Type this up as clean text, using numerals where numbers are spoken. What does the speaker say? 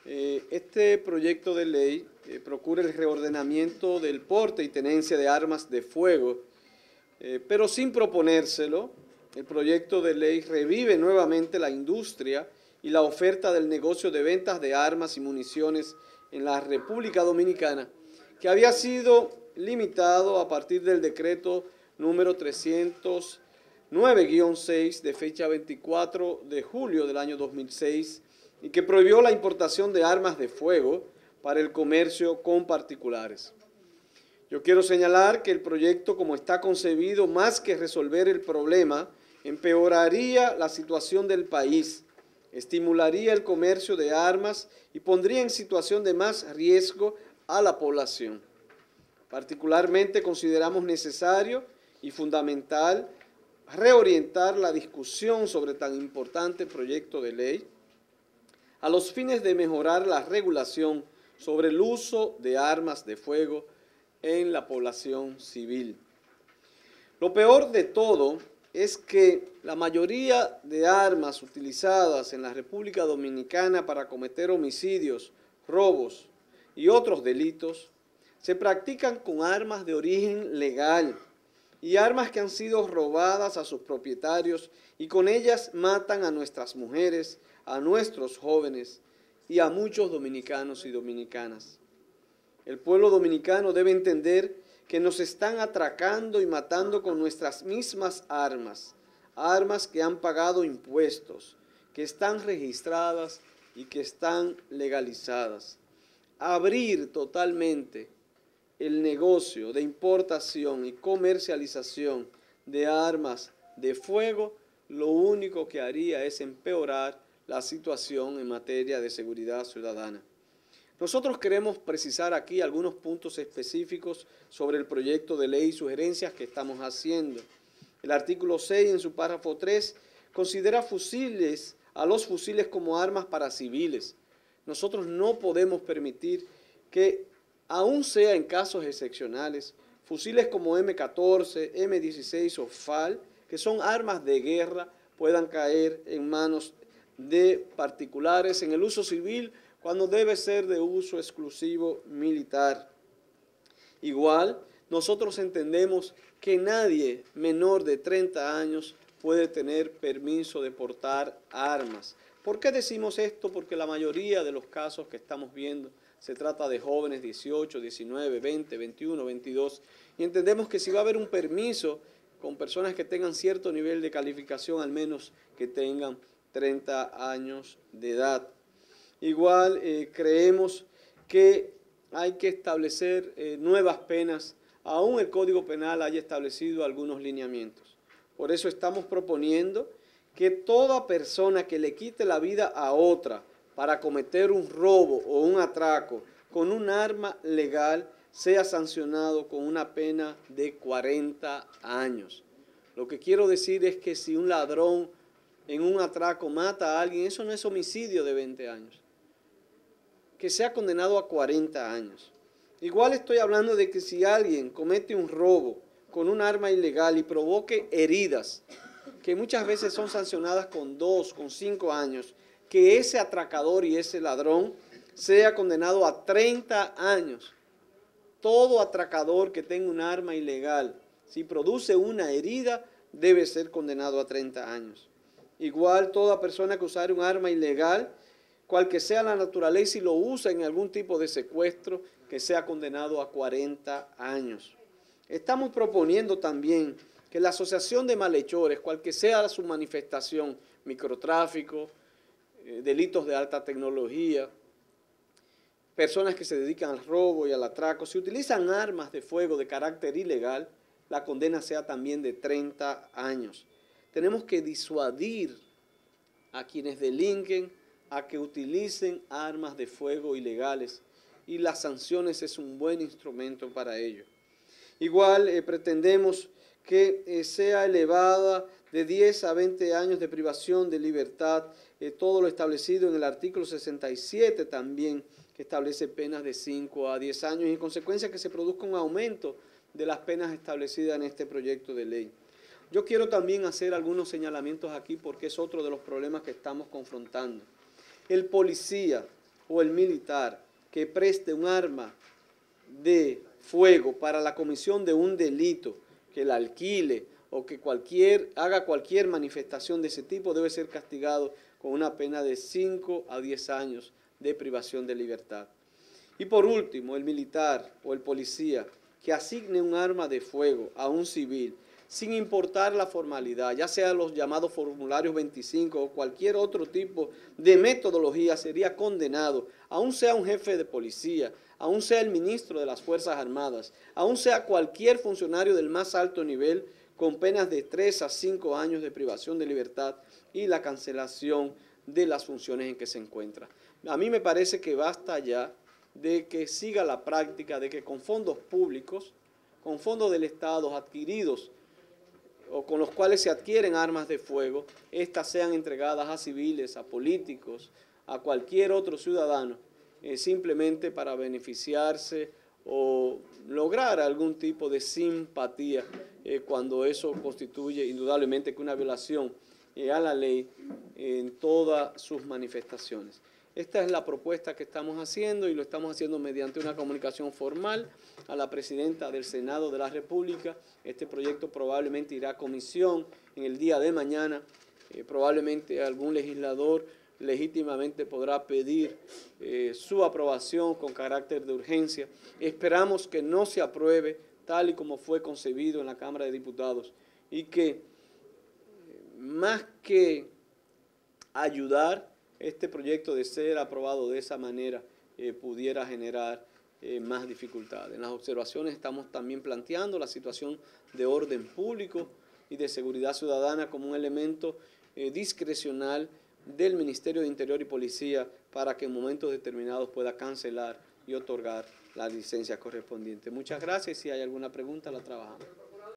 Este proyecto de ley procura el reordenamiento del porte y tenencia de armas de fuego, pero sin proponérselo. El proyecto de ley revive nuevamente la industria y la oferta del negocio de ventas de armas y municiones en la República Dominicana, que había sido limitado a partir del decreto número 309-6 de fecha 24 de julio del año 2006 y que prohibió la importación de armas de fuego para el comercio con particulares. Yo quiero señalar que el proyecto, como está concebido, más que resolver el problema, empeoraría la situación del país, estimularía el comercio de armas y pondría en situación de más riesgo a la población. Particularmente consideramos necesario y fundamental reorientar la discusión sobre tan importante proyecto de ley a los fines de mejorar la regulación sobre el uso de armas de fuego en la población civil. Lo peor de todo es que la mayoría de armas utilizadas en la República Dominicana para cometer homicidios, robos y otros delitos se practican con armas de origen legal y armas que han sido robadas a sus propietarios y con ellas matan a nuestras mujeres, a nuestros jóvenes y a muchos dominicanos y dominicanas. El pueblo dominicano debe entender que nos están atracando y matando con nuestras mismas armas, armas que han pagado impuestos, que están registradas y que están legalizadas. Abrir totalmente el negocio de importación y comercialización de armas de fuego, lo único que haría es empeorar la situación en materia de seguridad ciudadana. Nosotros queremos precisar aquí algunos puntos específicos sobre el proyecto de ley y sugerencias que estamos haciendo. El artículo 6, en su párrafo 3, considera a los fusiles como armas para civiles. Nosotros no podemos permitir que, aun sea en casos excepcionales, fusiles como M14, M16 o FAL, que son armas de guerra, puedan caer en manos de particulares en el uso civil cuando debe ser de uso exclusivo militar. Igual, nosotros entendemos que nadie menor de 30 años puede tener permiso de portar armas. ¿Por qué decimos esto? Porque la mayoría de los casos que estamos viendo se trata de jóvenes 18, 19, 20, 21, 22, y entendemos que si va a haber un permiso con personas que tengan cierto nivel de calificación, al menos que tengan 30 años de edad. Igual creemos que hay que establecer nuevas penas, aún el Código Penal haya establecido algunos lineamientos. Por eso estamos proponiendo que toda persona que le quite la vida a otra para cometer un robo o un atraco con un arma legal sea sancionado con una pena de 40 años. Lo que quiero decir es que si un ladrón en un atraco mata a alguien, eso no es homicidio de 20 años. Que sea condenado a 40 años. Igual estoy hablando de que si alguien comete un robo con un arma ilegal y provoque heridas, que muchas veces son sancionadas con 2, con 5 años, que ese atracador y ese ladrón sea condenado a 30 años. Todo atracador que tenga un arma ilegal, si produce una herida, debe ser condenado a 30 años. Igual toda persona que usare un arma ilegal, cual que sea la naturaleza y lo usa en algún tipo de secuestro, que sea condenado a 40 años. Estamos proponiendo también que la asociación de malhechores, cual que sea su manifestación, microtráfico, delitos de alta tecnología, personas que se dedican al robo y al atraco, si utilizan armas de fuego de carácter ilegal, la condena sea también de 30 años. Tenemos que disuadir a quienes delinquen a que utilicen armas de fuego ilegales y las sanciones es un buen instrumento para ello. Igual pretendemos que sea elevada de 10 a 20 años de privación de libertad, todo lo establecido en el artículo 67 también, que establece penas de 5 a 10 años y en consecuencia que se produzca un aumento de las penas establecidas en este proyecto de ley. Yo quiero también hacer algunos señalamientos aquí porque es otro de los problemas que estamos confrontando. El policía o el militar que preste un arma de fuego para la comisión de un delito, que la alquile o que haga cualquier manifestación de ese tipo, debe ser castigado con una pena de 5 a 10 años de privación de libertad. Y por último, el militar o el policía que asigne un arma de fuego a un civil, sin importar la formalidad, ya sea los llamados formularios 25 o cualquier otro tipo de metodología, sería condenado, aun sea un jefe de policía, aun sea el ministro de las Fuerzas Armadas, aun sea cualquier funcionario del más alto nivel, con penas de 3 a 5 años de privación de libertad y la cancelación de las funciones en que se encuentra. A mí me parece que basta ya de que siga la práctica de que con fondos públicos, con fondos del Estado adquiridos o con los cuales se adquieren armas de fuego, estas sean entregadas a civiles, a políticos, a cualquier otro ciudadano, simplemente para beneficiarse o lograr algún tipo de simpatía cuando eso constituye indudablemente que una violación a la ley en todas sus manifestaciones. Esta es la propuesta que estamos haciendo y lo estamos haciendo mediante una comunicación formal a la presidenta del Senado de la República. Este proyecto probablemente irá a comisión en el día de mañana. Probablemente algún legislador legítimamente podrá pedir su aprobación con carácter de urgencia. Esperamos que no se apruebe tal y como fue concebido en la Cámara de Diputados y que más que ayudar, este proyecto de ser aprobado de esa manera pudiera generar más dificultades. En las observaciones estamos también planteando la situación de orden público y de seguridad ciudadana como un elemento discrecional del Ministerio de Interior y Policía para que en momentos determinados pueda cancelar y otorgar las licencias correspondientes. Muchas gracias. Si hay alguna pregunta, la trabajamos.